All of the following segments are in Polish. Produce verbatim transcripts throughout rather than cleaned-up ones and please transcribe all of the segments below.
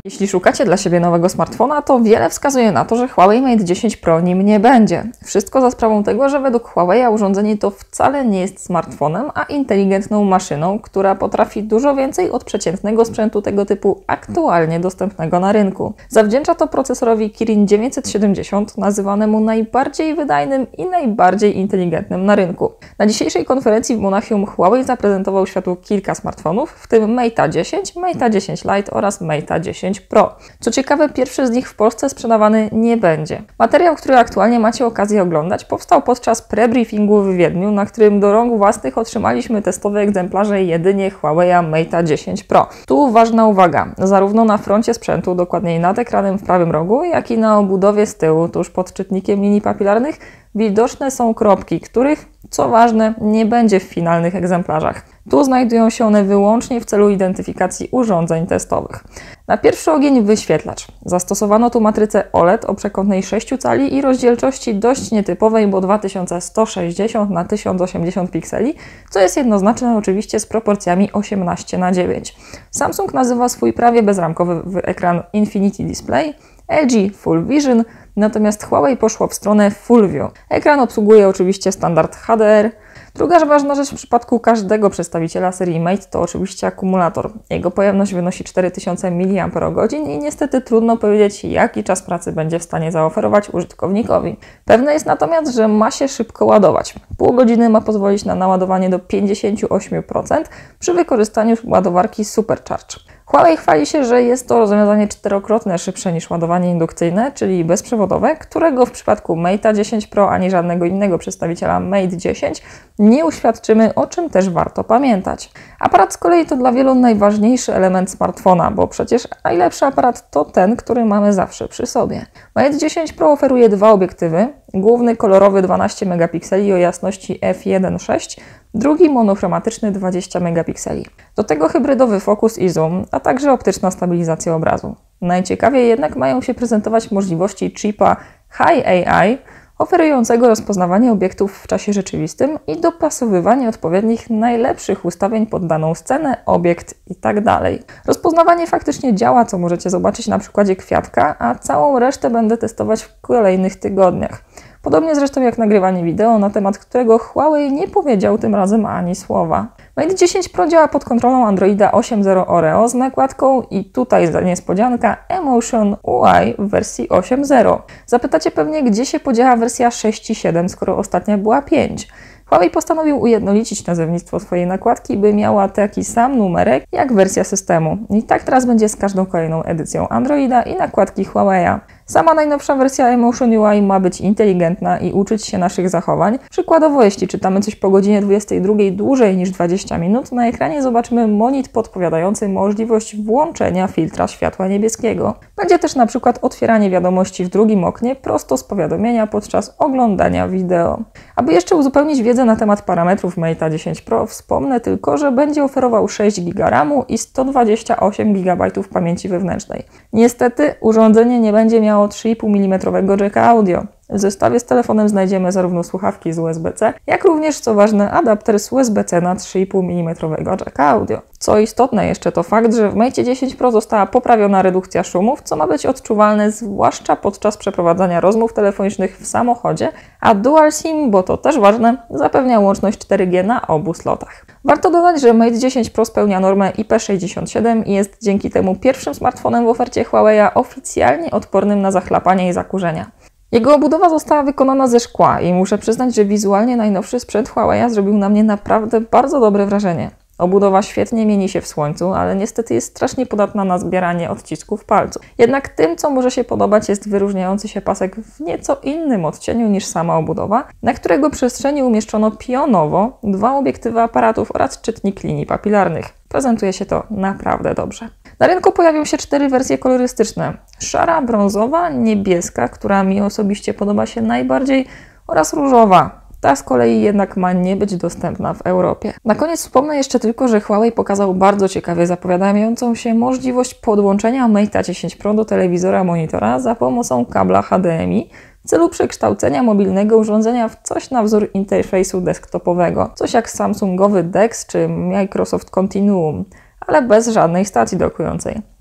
Jeśli szukacie dla siebie nowego smartfona, to wiele wskazuje na to, że Huawei Mate dziesięć Pro nim nie będzie. Wszystko za sprawą tego, że według Huawei urządzenie to wcale nie jest smartfonem, a inteligentną maszyną, która potrafi dużo więcej od przeciętnego sprzętu tego typu aktualnie dostępnego na rynku. Zawdzięcza to procesorowi Kirin dziewięćset siedemdziesiąt, nazywanemu najbardziej wydajnym i najbardziej inteligentnym na rynku. Na dzisiejszej konferencji w Monachium Huawei zaprezentował światu kilka smartfonów, w tym Mate dziesięć, Mate dziesięć Lite oraz Mate dziesięć Pro. Co ciekawe, pierwszy z nich w Polsce sprzedawany nie będzie. Materiał, który aktualnie macie okazję oglądać, powstał podczas pre-briefingu w Wiedniu, na którym do rąk własnych otrzymaliśmy testowe egzemplarze jedynie Huawei Mate dziesięć Pro. Tu ważna uwaga, zarówno na froncie sprzętu, dokładniej nad ekranem w prawym rogu, jak i na obudowie z tyłu, tuż pod czytnikiem linii papilarnych, widoczne są kropki, których, co ważne, nie będzie w finalnych egzemplarzach. Tu znajdują się one wyłącznie w celu identyfikacji urządzeń testowych. Na pierwszy ogień wyświetlacz. Zastosowano tu matrycę O L E D o przekątnej sześć cali i rozdzielczości dość nietypowej, bo dwa tysiące sto sześćdziesiąt na tysiąc osiemdziesiąt pikseli, co jest jednoznaczne oczywiście z proporcjami osiemnaście na dziewięć. Samsung nazywa swój prawie bezramkowy ekran Infinity Display, L G Full Vision, natomiast Huawei poszło w stronę Full View. Ekran obsługuje oczywiście standard H D R. Druga ważna rzecz w przypadku każdego przedstawiciela serii Mate to oczywiście akumulator. Jego pojemność wynosi cztery tysiące miliamperogodzin i niestety trudno powiedzieć, jaki czas pracy będzie w stanie zaoferować użytkownikowi. Pewne jest natomiast, że ma się szybko ładować. Pół godziny ma pozwolić na naładowanie do pięćdziesiąt osiem procent przy wykorzystaniu ładowarki Supercharge. Huawei chwali się, że jest to rozwiązanie czterokrotnie szybsze niż ładowanie indukcyjne, czyli bezprzewodowe, którego w przypadku Mate dziesięć Pro ani żadnego innego przedstawiciela Mate dziesięć nie uświadczymy, o czym też warto pamiętać. Aparat z kolei to dla wielu najważniejszy element smartfona, bo przecież najlepszy aparat to ten, który mamy zawsze przy sobie. Mate dziesięć Pro oferuje dwa obiektywy, główny kolorowy dwanaście megapikseli o jasności f jeden przecinek sześć, drugi monochromatyczny dwadzieścia megapikseli. Do tego hybrydowy fokus i zoom, a także optyczna stabilizacja obrazu. Najciekawiej jednak mają się prezentować możliwości chipa Hi A I, oferującego rozpoznawanie obiektów w czasie rzeczywistym i dopasowywanie odpowiednich najlepszych ustawień pod daną scenę, obiekt itd. Rozpoznawanie faktycznie działa, co możecie zobaczyć na przykładzie kwiatka, a całą resztę będę testować w kolejnych tygodniach. Podobnie zresztą jak nagrywanie wideo, na temat którego Huawei nie powiedział tym razem ani słowa. Mate dziesięć Pro działa pod kontrolą Androida osiem zero Oreo z nakładką i tutaj za niespodzianka Emotion U I w wersji osiem zero. Zapytacie pewnie, gdzie się podziała wersja sześć i siedem, skoro ostatnia była pięć. Huawei postanowił ujednolicić nazewnictwo swojej nakładki, by miała taki sam numerek jak wersja systemu. I tak teraz będzie z każdą kolejną edycją Androida i nakładki Huawei'a. Sama najnowsza wersja Emotion U I ma być inteligentna i uczyć się naszych zachowań. Przykładowo, jeśli czytamy coś po godzinie dwudziestej drugiej dłużej niż dwadzieścia minut, na ekranie zobaczymy monit podpowiadający możliwość włączenia filtra światła niebieskiego. Będzie też na przykład otwieranie wiadomości w drugim oknie prosto z powiadomienia podczas oglądania wideo. Aby jeszcze uzupełnić wiedzę na temat parametrów Mate dziesięć Pro, wspomnę tylko, że będzie oferował sześć giga ramu i sto dwadzieścia osiem gigabajtów pamięci wewnętrznej. Niestety urządzenie nie będzie miało trzy i pół milimetrowego jacka audio. W zestawie z telefonem znajdziemy zarówno słuchawki z U S B C, jak również, co ważne, adapter z U S B C na trzy i pół milimetrowego jacka audio. Co istotne jeszcze to fakt, że w Mate dziesięć Pro została poprawiona redukcja szumów, co ma być odczuwalne zwłaszcza podczas przeprowadzania rozmów telefonicznych w samochodzie, a Dual SIM, bo to też ważne, zapewnia łączność cztery G na obu slotach. Warto dodać, że Mate dziesięć Pro spełnia normę I P sześćdziesiąt siedem i jest dzięki temu pierwszym smartfonem w ofercie Huawei'a oficjalnie odpornym na zachlapanie i zakurzenia. Jego obudowa została wykonana ze szkła i muszę przyznać, że wizualnie najnowszy sprzęt Huawei'a zrobił na mnie naprawdę bardzo dobre wrażenie. Obudowa świetnie mieni się w słońcu, ale niestety jest strasznie podatna na zbieranie odcisków palców. Jednak tym, co może się podobać, jest wyróżniający się pasek w nieco innym odcieniu niż sama obudowa, na którego przestrzeni umieszczono pionowo dwa obiektywy aparatów oraz czytnik linii papilarnych. Prezentuje się to naprawdę dobrze. Na rynku pojawią się cztery wersje kolorystyczne. Szara, brązowa, niebieska, która mi osobiście podoba się najbardziej, oraz różowa. Ta z kolei jednak ma nie być dostępna w Europie. Na koniec wspomnę jeszcze tylko, że Huawei pokazał bardzo ciekawie zapowiadającą się możliwość podłączenia Mate dziesięć Pro do telewizora monitora za pomocą kabla H D M I w celu przekształcenia mobilnego urządzenia w coś na wzór interfejsu desktopowego. Coś jak Samsungowy D E X czy Microsoft Continuum, ale bez żadnej stacji dokującej.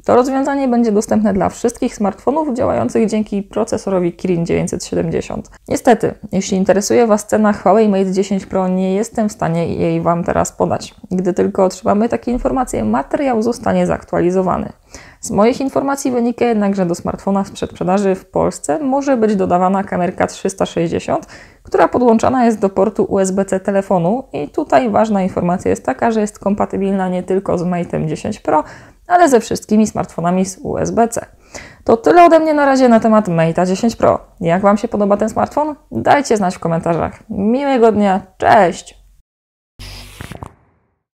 To rozwiązanie będzie dostępne dla wszystkich smartfonów działających dzięki procesorowi Kirin dziewięćset siedemdziesiąt. Niestety, jeśli interesuje Was cena Huawei Mate dziesięć Pro, nie jestem w stanie jej Wam teraz podać. Gdy tylko otrzymamy takie informacje, materiał zostanie zaktualizowany. Z moich informacji wynika jednak, że do smartfona w przedsprzedaży w Polsce może być dodawana kamerka trzysta sześćdziesiąt, która podłączana jest do portu U S B C telefonu i tutaj ważna informacja jest taka, że jest kompatybilna nie tylko z Mate'em dziesięć Pro, ale ze wszystkimi smartfonami z U S B C. To tyle ode mnie na razie na temat Mate'a dziesięć Pro. Jak Wam się podoba ten smartfon? Dajcie znać w komentarzach. Miłego dnia, cześć!